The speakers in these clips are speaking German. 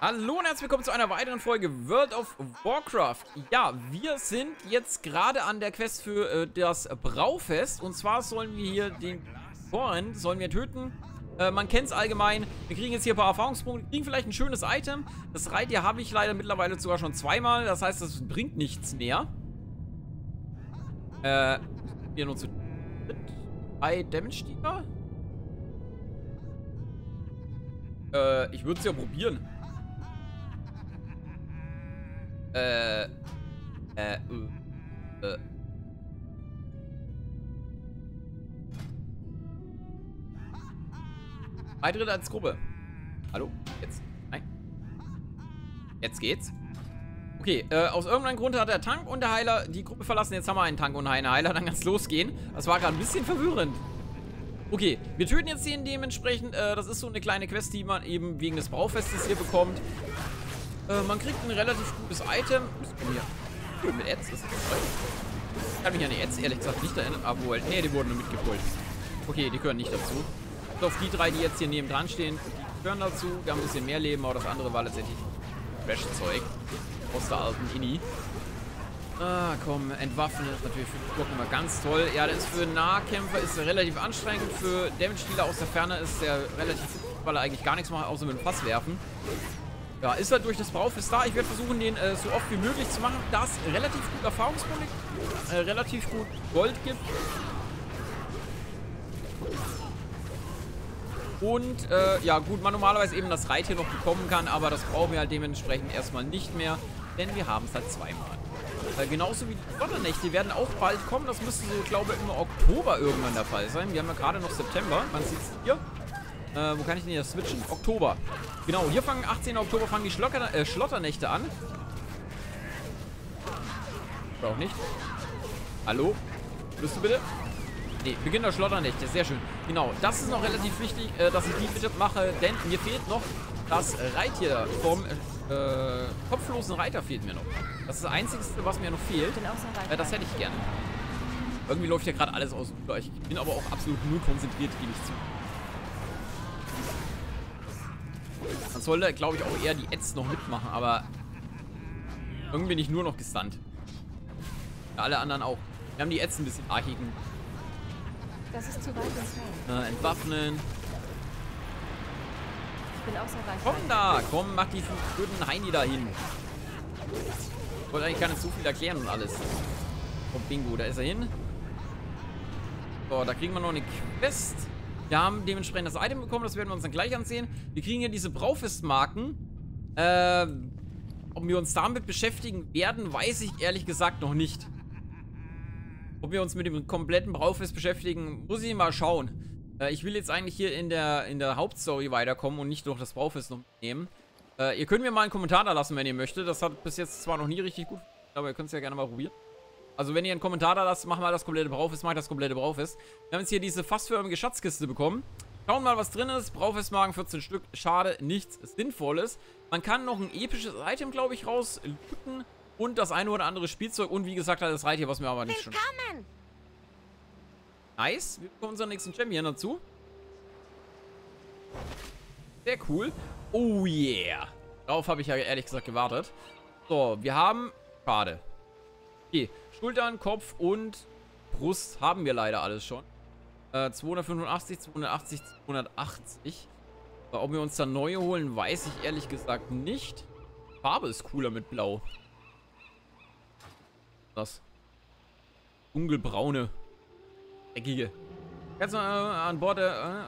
Hallo und herzlich willkommen zu einer weiteren Folge World of Warcraft. Ja, wir sind jetzt gerade an der Quest für das Braufest. Und zwar sollen wir hier den Torrent töten. Man kennt es allgemein. Wir kriegen jetzt hier ein paar Erfahrungspunkte, kriegen vielleicht ein schönes Item. Das Reittier habe ich leider mittlerweile sogar schon zweimal. Das heißt, das bringt nichts mehr. Hier nur zu 3 Damage-Stieger. Ich würde es ja probieren. Beitritt als Gruppe. Hallo? Jetzt? Nein. Jetzt geht's. Okay, aus irgendeinem Grund hat der Tank und der Heiler die Gruppe verlassen. Jetzt haben wir einen Tank und einen Heiler. Dann kann es losgehen. Das war gerade ein bisschen verwirrend. Okay, wir töten jetzt den dementsprechend. Das ist so eine kleine Quest, die man eben wegen des Braufestes hier bekommt. Man kriegt ein relativ gutes Item. Mit Ads, das ist toll. Ich kann mich an die Ads ehrlich gesagt nicht erinnern. Aber wohl, nee, die wurden nur mitgepult. Okay, die gehören nicht dazu. Und auf die drei, die jetzt hier neben dran stehen, die gehören dazu. Die haben ein bisschen mehr Leben, aber das andere war letztendlich Trash-Zeug. Aus der alten Inni. Ah, komm, entwaffnen ist natürlich für die Glocken immer ganz toll. Ja, das ist für Nahkämpfer ist er relativ anstrengend. Für Damage-Dealer aus der Ferne ist er relativ gut, weil er eigentlich gar nichts macht, außer mit dem Fass werfen. Ja, ist halt durch das Braufest da. Ich werde versuchen, den so oft wie möglich zu machen, da es relativ gut Erfahrungspunkte, relativ gut Gold gibt. Und, ja gut, man normalerweise eben das Reittier noch bekommen kann, aber das brauchen wir halt dementsprechend erstmal nicht mehr, denn wir haben es halt zweimal. Genauso wie die Schlotternächte, die werden auch bald kommen. Das müsste so, glaube ich, im Oktober irgendwann der Fall sein. Wir haben ja gerade noch September. Man sieht es hier. Wo kann ich denn hier switchen? Oktober. Genau, hier fangen 18. Oktober fangen die Schlotternächte an. Auch nicht. Hallo? Bist du bitte? Nee, Beginn der Schlotternächte. Sehr schön. Genau, das ist noch relativ wichtig, dass ich die bitte mache, denn mir fehlt noch das Reittier vom kopflosen Reiter fehlt mir noch. Das ist das Einzige, was mir noch fehlt. Das hätte ich gerne. Irgendwie läuft ja gerade alles aus. Ich bin aber auch absolut null konzentriert, gebe ich zu. Man sollte, glaube ich, auch eher die Ads noch mitmachen, aber irgendwie bin ich nur noch gestunt. Ja, alle anderen auch. Wir haben die Ads ein bisschen archigen. Das ist zu weit entfernt. Entwaffnen. Ich bin außer Reichweite. Komm da! Komm, mach diesen blöden Heini da hin. Ich wollte eigentlich gar nicht so viel erklären und alles. Oh, Bingo, da ist er hin. So, da kriegen wir noch eine Quest. Wir haben dementsprechend das Item bekommen, das werden wir uns dann gleich ansehen. Wir kriegen hier diese Braufestmarken. Ob wir uns damit beschäftigen werden, weiß ich ehrlich gesagt noch nicht. Ob wir uns mit dem kompletten Braufest beschäftigen, muss ich mal schauen. Ich will jetzt eigentlich hier in der Hauptstory weiterkommen und nicht durch das Braufest noch nehmen. Ihr könnt mir mal einen Kommentar da lassen, wenn ihr möchtet. Das hat bis jetzt zwar noch nie richtig gut, aber ihr könnt es ja gerne mal probieren. Also wenn ihr einen Kommentar da lasst, machen wir das komplette Braufest, mache ich das komplette Braufest. Wir haben jetzt hier diese fassförmige Schatzkiste bekommen. Schauen mal, was drin ist. Braufestmagen 14 Stück. Schade, nichts Sinnvolles. Man kann noch ein episches Item, glaube ich, rauslooten. Und das eine oder andere Spielzeug. Und wie gesagt, das Reittier, was mir aber nicht schon... Nice. Wir bekommen unseren nächsten Champion dazu. Sehr cool. Oh yeah. Darauf habe ich ja ehrlich gesagt gewartet. So, wir haben... Schade. Okay, Schultern, Kopf und Brust haben wir leider alles schon. 285, 280, 280. So, ob wir uns da neue holen, weiß ich ehrlich gesagt nicht. Farbe ist cooler mit Blau. Das. Dunkelbraune. Eckige. Jetzt mal an Bord der...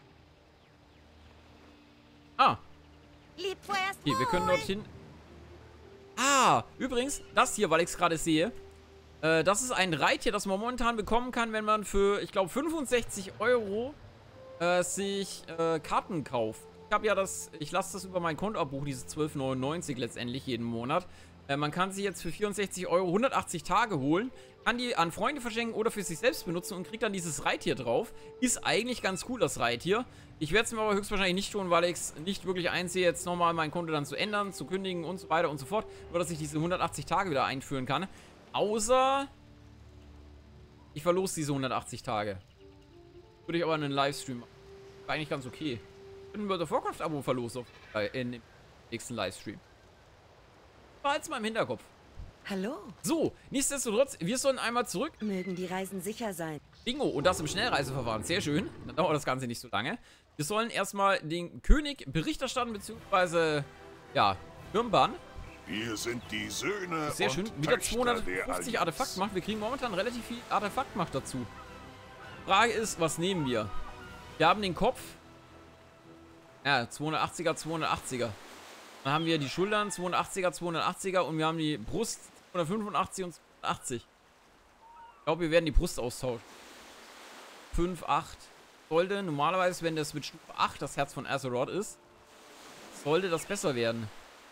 Okay, wir können dorthin... Ah, übrigens, das hier, weil ich es gerade sehe, das ist ein Reittier, das man momentan bekommen kann, wenn man für, ich glaube, 65 € sich Karten kauft. Ich habe ja das, ich lasse das über mein Konto abbuchen, dieses 12,99 letztendlich jeden Monat. Man kann sie jetzt für 64 € 180 Tage holen, kann die an Freunde verschenken oder für sich selbst benutzen und kriegt dann dieses Reittier drauf. Ist eigentlich ganz cool, das Reittier. Ich werde es mir aber höchstwahrscheinlich nicht tun, weil ich es nicht wirklich einsehe, jetzt nochmal mein Konto dann zu ändern, zu kündigen und so weiter und so fort. Nur, dass ich diese 180 Tage wieder einführen kann. Außer ich verlose diese 180 Tage. Würde ich aber in einen Livestream machen. War eigentlich ganz okay. Ich bin ein World of Warcraft Abo verlost. nächsten Livestream. Behalt's mal im Hinterkopf. Hallo. So, nichtsdestotrotz, wir sollen einmal zurück. Mögen die Reisen sicher sein. Bingo, und das im Schnellreiseverfahren. Sehr schön. Dann dauert das Ganze nicht so lange. Wir sollen erstmal den König Bericht erstatten, beziehungsweise, ja, Firnban. Wir sind die Söhne Sehr schön. und Wieder Töchter 250 der Artefaktmacht. Wir kriegen momentan relativ viel Artefaktmacht dazu. Frage ist, was nehmen wir? Wir haben den Kopf. Ja, 280er, 280er. Dann haben wir die Schultern, 280er, 280er. Und wir haben die Brust, 285 und 280. Ich glaube, wir werden die Brust austauschen. 5, 8. Sollte normalerweise, wenn das mit Stufe 8 das Herz von Azeroth ist, sollte das besser werden.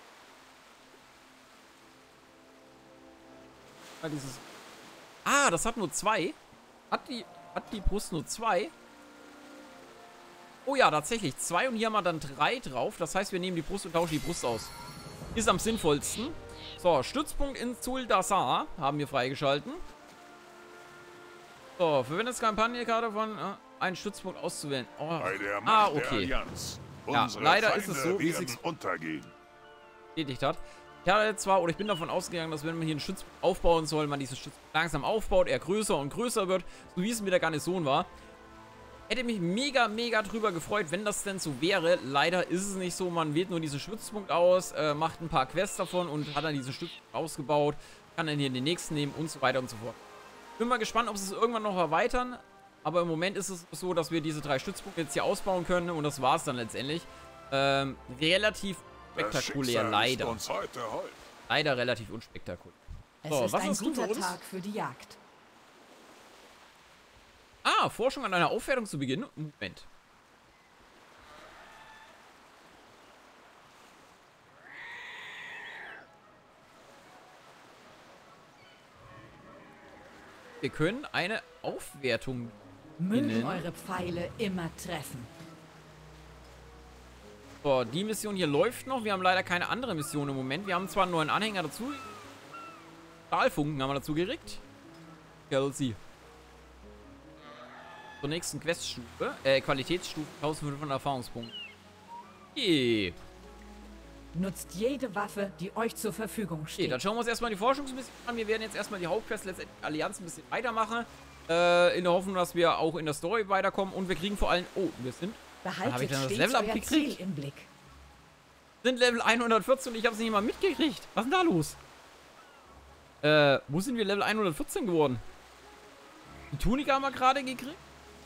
Das hat nur 2. Hat die Brust nur 2? Oh ja, tatsächlich. 2 und hier haben wir dann 3 drauf. Das heißt, wir nehmen die Brust und tauschen die Brust aus. Ist am sinnvollsten. So, Stützpunkt in Zuldasar haben wir freigeschalten. So, verwendet Kampagnekarte von einen Stützpunkt auszuwählen. Oh. Bei der Macht okay. Der Allianz. Ja, leider ist es so, wie es sich untergehen. Bestätigt hat. Ich hatte zwar, oder ich bin davon ausgegangen, dass wenn man hier einen Stützpunkt aufbauen soll, man diesen Stützpunkt langsam aufbaut, er größer und größer wird, so wie es mit der Garnison war. Hätte mich mega, mega drüber gefreut, wenn das denn so wäre. Leider ist es nicht so, man wählt nur diesen Stützpunkt aus, macht ein paar Quests davon und hat dann diesen Stützpunkt ausgebaut, kann dann hier den nächsten nehmen und so weiter und so fort. Bin mal gespannt, ob sie es irgendwann noch erweitern, aber im Moment ist es so, dass wir diese 3 Stützpunkte jetzt hier ausbauen können und das war es dann letztendlich. Relativ spektakulär, leider. Leider relativ unspektakulär. So, es ist ein guter Tag für die Jagd. Forschung an einer Aufwertung zu Beginn. Moment. Wir können eine Aufwertung Mögen eure Pfeile immer treffen. So, die Mission hier läuft noch. Wir haben leider keine andere Mission im Moment. Wir haben zwar einen neuen Anhänger dazu. Stahlfunken haben wir dazu gekriegt. Kelsey. Zur nächsten Queststufe. Qualitätsstufe 1500 Erfahrungspunkte. Okay. Nutzt jede Waffe, die euch zur Verfügung steht. Okay, dann schauen wir uns erstmal die Forschungsmission an. Wir werden jetzt erstmal die Hauptquest letztendlich Allianz ein bisschen weitermachen. In der Hoffnung, dass wir auch in der Story weiterkommen. Und wir kriegen vor allem... Oh, wir sind... Behaltet stets euer Ziel im Blick. Sind Level 114 und ich habe es nicht mal mitgekriegt. Was ist denn da los? Wo sind wir Level 114 geworden? Die Tunika haben wir gerade gekriegt.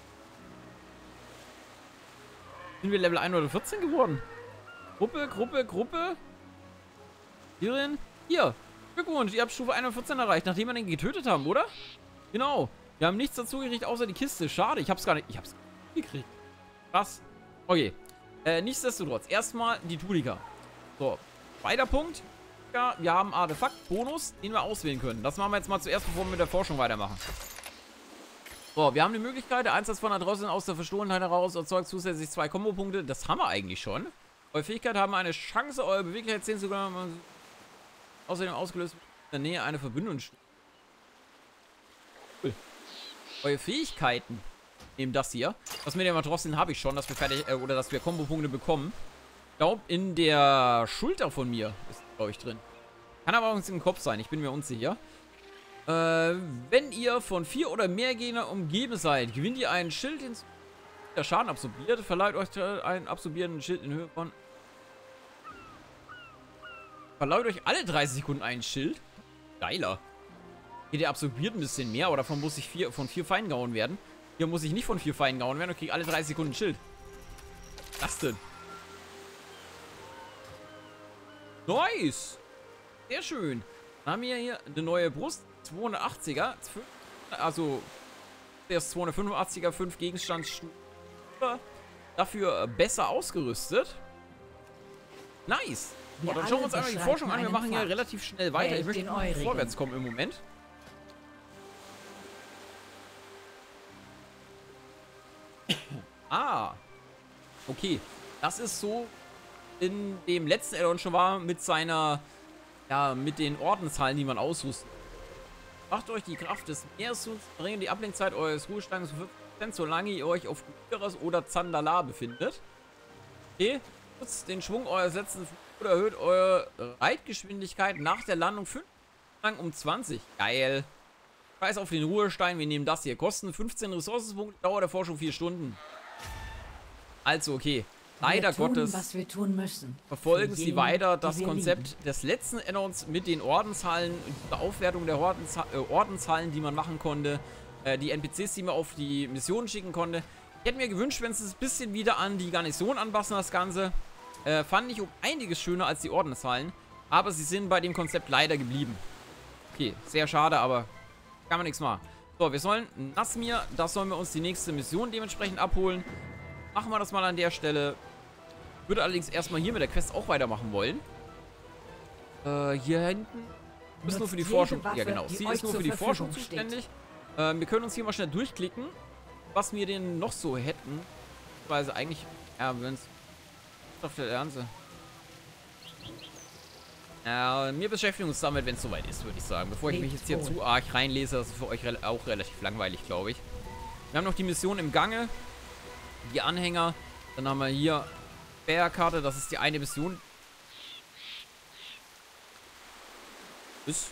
Sind wir Level 114 geworden? Gruppe. Hierin. Hier. Glückwunsch, ihr habt Stufe 114 erreicht, nachdem wir den getötet haben, oder? Genau. Wir haben nichts dazu gekriegt, außer die Kiste. Schade, ich hab's gar nicht gekriegt. Krass. Okay. Nichtsdestotrotz. Erstmal die Tunika. So. Zweiter Punkt. Ja, wir haben Artefakt-Bonus, den wir auswählen können. Das machen wir jetzt mal zuerst, bevor wir mit der Forschung weitermachen. So, wir haben die Möglichkeit, der Einsatz von Adresse aus der Verstohlenheit heraus erzeugt zusätzlich 2 Kombopunkte. Das haben wir eigentlich schon. Eure Fähigkeit haben eine Chance, eure Beweglichkeit 10 sogar außerdem ausgelöst in der Nähe eine Verbindung. Cool. Eure Fähigkeiten. Eben das hier. Das mit dem Matrossen habe ich schon, dass wir fertig, oder dass wir Kombopunkte bekommen. Ich glaube, in der Schulter von mir ist, glaube ich, drin. Kann aber auch im Kopf sein, ich bin mir unsicher. Wenn ihr von 4 oder mehr Gegner umgeben seid, gewinnt ihr einen Schild hinzu, der Schaden absorbiert. Verleiht euch einen absorbierenden Schild in Höhe von... Verleiht euch alle 30 Sekunden einen Schild. Geiler. Hier, der absorbiert ein bisschen mehr, aber davon muss ich von 4 Feinden gehauen werden. Hier muss ich nicht von 4 Feinden gehauen werden und kriege alle 30 Sekunden ein Schild. Was denn? Nice! Sehr schön. Dann haben wir hier eine neue Brust. 280er. Also, der ist 285er, 5 Gegenstandsstufen. Dafür besser ausgerüstet. Nice. So, dann schauen wir uns einmal die Forschung an. Wir machen hier relativ schnell weiter. Ich möchte vorwärts kommen im Moment. Okay. Das ist so in dem letzten Addon schon war mit seiner, ja, mit den Ordenshallen, die man ausrüstet. Macht euch die Kraft des Meeres zu bringen, die Ablenkzeit eures Ruhestandes zu 5%, solange ihr euch auf Gyras oder Zandala befindet. Okay. Nutzt den Schwung eurer letzten Flug oder erhöht eure Reitgeschwindigkeit nach der Landung 5 lang um 20. Geil. Scheiß auf den Ruhestein, wir nehmen das hier. Kosten 15 Ressourcenpunkte, Dauer der Forschung 4 Stunden. Also, okay. Leider Gottes was wir tun müssen. verfolgen sie weiter das Konzept des letzten Add-ons mit den Ordenshallen, der Aufwertung der Ordenshallen, die man machen konnte, die NPCs, die man auf die Missionen schicken konnte. Ich hätte mir gewünscht, wenn sie es ein bisschen wieder an die Garnison anpassen, das Ganze. Fand ich um einiges schöner als die Ordenshallen, aber sie sind bei dem Konzept leider geblieben. Okay, sehr schade, aber kann man nichts machen. So, wir sollen Nasmir, das sollen wir uns die nächste Mission dementsprechend abholen. Machen wir das mal an der Stelle. Würde allerdings erstmal hier mit der Quest auch weitermachen wollen. Hier hinten. Müssen nur für die Forschung. Ja, genau. Sie ist nur für die Forschung zuständig. Wir können uns hier mal schnell durchklicken, was wir denn noch so hätten. Weil eigentlich, ja, wenn es auf der Ernte. Wir beschäftigen uns damit, wenn es soweit ist, würde ich sagen. Bevor ich mich jetzt hier zu arg reinlese, das ist für euch auch relativ langweilig, glaube ich. Wir haben noch die Mission im Gange. Die Anhänger. Dann haben wir hier Karte, das ist die eine Mission. Ist.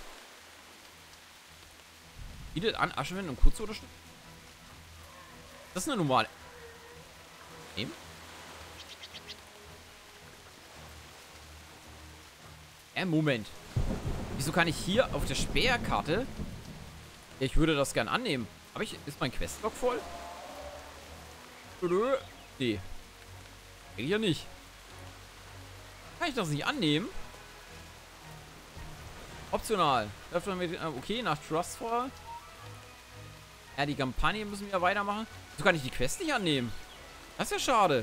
Bietet an, Aschenwend und kurze Unterstützung. Das ist eine normale. Nehmen. Moment. Wieso kann ich hier auf der Sperrkarte? Ja, ich würde das gern annehmen. Aber ist mein Questlog voll? Nee. Hier nicht. Kann ich das nicht annehmen? Optional. Okay, nach Trustfall. Ja, die Kampagne müssen wir weitermachen. So kann ich die Quest nicht annehmen. Das ist ja schade.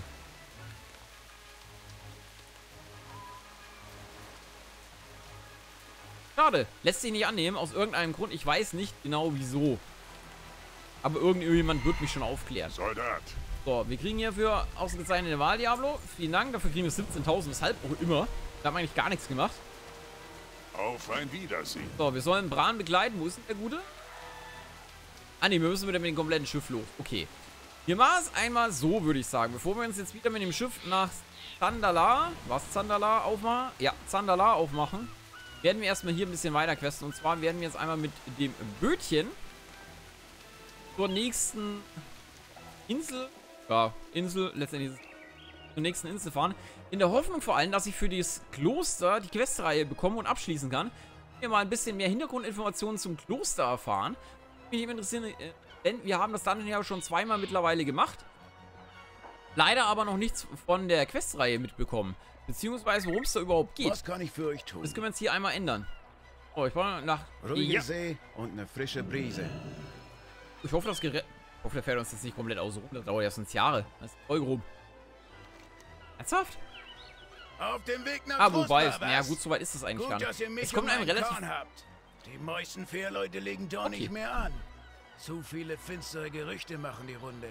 Schade. Lässt sich nicht annehmen. Aus irgendeinem Grund. Ich weiß nicht genau wieso. Aber irgendjemand wird mich schon aufklären. Soldat. So, wir kriegen hierfür ausgezeichnete Wahl, Diablo. Vielen Dank, dafür kriegen wir 17.000, weshalb auch immer. Da haben wir eigentlich gar nichts gemacht. Auf ein Wiedersehen. So, wir sollen Bran begleiten. Wo ist denn der Gute? Ah, ne, wir müssen wieder mit dem kompletten Schiff los. Okay. Wir machen es einmal so, würde ich sagen. Bevor wir uns jetzt wieder mit dem Schiff nach Zandala, aufmachen? Ja, Zandala aufmachen. Werden wir erstmal hier ein bisschen weiter questen. Und zwar werden wir jetzt einmal mit dem Bötchen zur nächsten Insel. Ja, Insel, letztendlich zur nächsten Insel fahren. In der Hoffnung vor allem, dass ich für dieses Kloster die Questreihe bekomme und abschließen kann. Hier mal ein bisschen mehr Hintergrundinformationen zum Kloster erfahren. Mich interessieren, denn wir haben das dann ja schon zweimal mittlerweile gemacht. Leider aber noch nichts von der Questreihe mitbekommen. Beziehungsweise worum es da überhaupt geht. Was kann ich für euch tun? Das können wir jetzt hier einmal ändern. Oh, ich brauche nach... Ruhige See und eine frische Brise. Ich hoffe, das Gerät... Ich hoffe, der fährt uns jetzt nicht komplett aus. Das dauert ja sonst Jahre. Das ist voll grob. Ernsthaft? Auf dem Weg nach wobei, Trostbar, ja gut, soweit ist es eigentlich gar nicht. Es kommt einem relativ... habt. Die meisten Fährleute legen doch nicht mehr an. Zu viele finstere Gerüchte machen die Runde.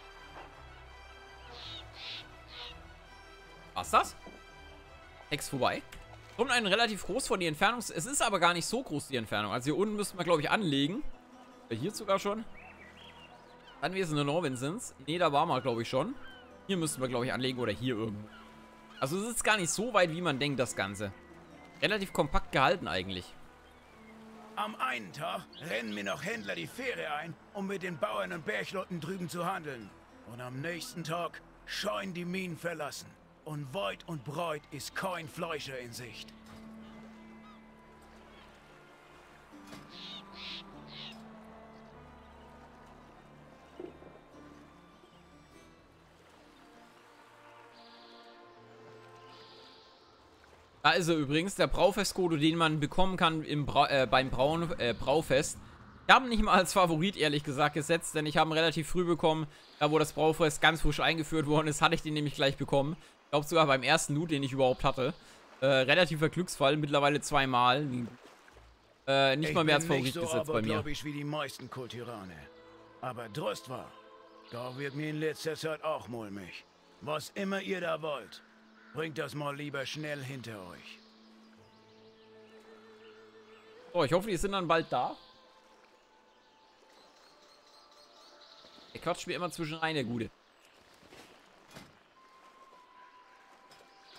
Was das? Text vorbei. Kommt einen relativ groß von die Entfernung. Es ist aber gar nicht so groß, die Entfernung. Also hier unten müssten wir, glaube ich, anlegen. Hier sogar schon. Anwesende Norvinsens. Ne, da waren wir, glaube ich, schon. Hier müssten wir, glaube ich, anlegen oder hier irgendwo. Also es ist gar nicht so weit, wie man denkt, das Ganze. Relativ kompakt gehalten eigentlich. Am einen Tag rennen mir noch Händler die Fähre ein, um mit den Bauern und Bergleuten drüben zu handeln. Und am nächsten Tag scheuen die Minen verlassen. Und weit und breit ist kein Fleischer in Sicht. Da ist er übrigens, der Braufestcode, den man bekommen kann beim Braufest. Ich habe ihn nicht mal als Favorit, ehrlich gesagt, gesetzt, denn ich habe ihn relativ früh bekommen. Da, wo das Braufest ganz frisch eingeführt worden ist, hatte ich den nämlich gleich bekommen. Ich glaube sogar beim ersten Loot, den ich überhaupt hatte. Relativer Glücksfall, mittlerweile zweimal. Nicht mal mehr als Favorit gesetzt bei mir. Ich wie die meisten Kulturane. Aber Trostbar, da wird mir in letzter Zeit auch mulmig. Was immer ihr da wollt, bringt das mal lieber schnell hinter euch. So, ich hoffe, die sind dann bald da. Der quatscht mir immer zwischen rein, der Gute.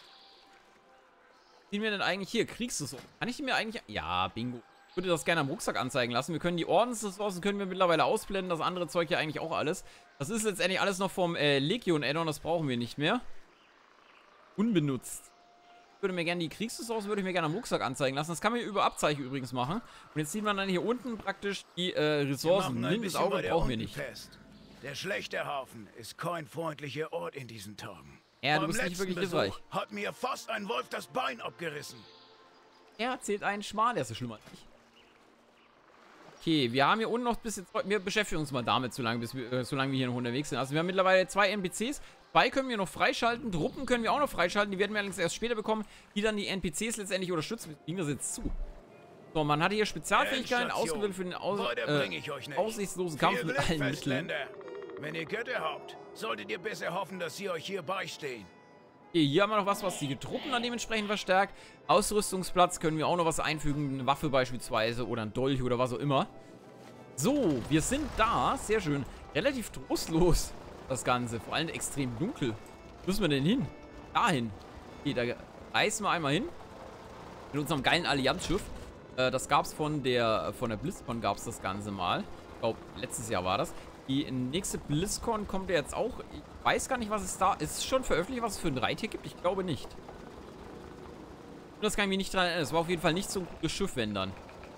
Ziehen wir denn eigentlich hier? Kriegsressourcen. Kann ich die mir eigentlich... Ja, bingo. Ich würde das gerne am Rucksack anzeigen lassen. Wir können die Ordensressourcen können wir mittlerweile ausblenden. Das andere Zeug hier eigentlich auch alles. Das ist letztendlich alles noch vom Legion-Addon. Das brauchen wir nicht mehr. Unbenutzt. Ich würde mir gerne die Kriegsressourcen würde ich mir gerne am Rucksack anzeigen lassen. Das kann man hier über Abzeichen übrigens machen. Und jetzt sieht man dann hier unten praktisch die Ressourcen. Blindes Auge brauchen wir nicht. Fest. Der schlechte Hafen ist kein freundlicher Ort in diesen Tagen. Ja, du bist nicht wirklich hilfreich. Hat mir fast ein Wolf das Bein abgerissen. Er erzählt einen Schmarrn, der ist so schlimm als ich. Okay, wir haben hier unten noch ein bisschen Zeug. Wir beschäftigen uns mal damit, solange wir hier noch unterwegs sind. Also wir haben mittlerweile 2 NPCs. 2 können wir noch freischalten. Truppen können wir auch noch freischalten. Die werden wir allerdings erst später bekommen, die dann die NPCs letztendlich unterstützen. Wir kriegen das jetzt zu. So, man hatte hier Spezialfähigkeiten ausgewählt für den aussichtslosen Kampf mit allen Mitteln. Wenn ihr Götter habt, solltet ihr besser hoffen, dass sie euch hier beistehen. Okay, hier haben wir noch was die Truppen dann dementsprechend verstärkt. Ausrüstungsplatz können wir auch noch was einfügen. Eine Waffe beispielsweise oder ein Dolch oder was auch immer. So, wir sind da. Sehr schön. Relativ trostlos, das Ganze. Vor allem extrem dunkel. Wo müssen wir denn hin? Dahin. Okay, da reisen wir einmal hin. Mit unserem geilen Allianzschiff. Das gab es von der BlizzCon gab es das Ganze mal. Ich glaube, letztes Jahr war das. Die nächste BlizzCon kommt ja jetzt auch. Ich weiß gar nicht, was es da ist. Schon veröffentlicht, was es für ein Reittier gibt? Ich glaube nicht. Das kann ich mich nicht dran erinnern. Es war auf jeden Fall nicht so ein gutes Schiff, wenn dann.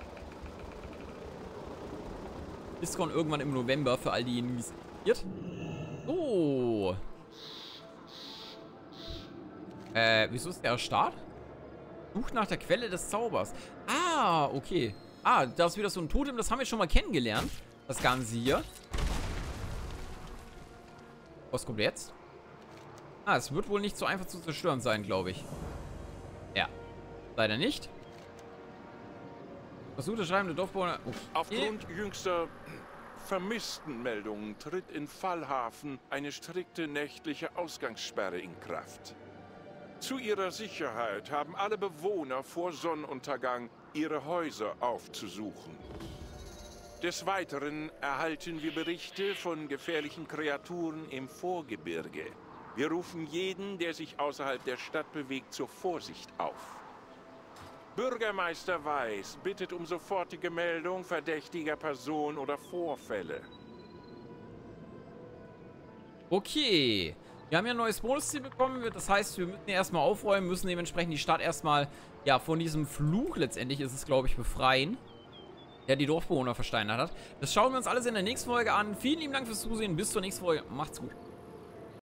BlizzCon irgendwann im November für all diejenigen, die es interessiert. Oh. Wieso ist der Start? Sucht nach der Quelle des Zaubers. Ah, okay. Ah, das ist wieder so ein Totem. Das haben wir schon mal kennengelernt. Das Ganze hier. Was kommt jetzt? Ah, es wird wohl nicht so einfach zu zerstören sein, glaube ich. Ja. Leider nicht. Versucht das Schreiben der Dorfbewohner. Okay. Aufgrund jüngster Vermisstenmeldungen tritt in Fallhafen eine strikte nächtliche Ausgangssperre in Kraft. Zu ihrer Sicherheit haben alle Bewohner vor Sonnenuntergang ihre Häuser aufzusuchen. Des Weiteren erhalten wir Berichte von gefährlichen Kreaturen im Vorgebirge. Wir rufen jeden, der sich außerhalb der Stadt bewegt, zur Vorsicht auf. Bürgermeister Weiß bittet um sofortige Meldung verdächtiger Person oder Vorfälle. Okay. Wir haben ja ein neues Bonusziel bekommen. Das heißt, wir müssen erstmal aufräumen, müssen dementsprechend die Stadt erstmal, ja, von diesem Fluch letztendlich ist es, glaube ich, befreien, der die Dorfbewohner versteinert hat. Das schauen wir uns alles in der nächsten Folge an. Vielen lieben Dank fürs Zusehen. Bis zur nächsten Folge. Macht's gut.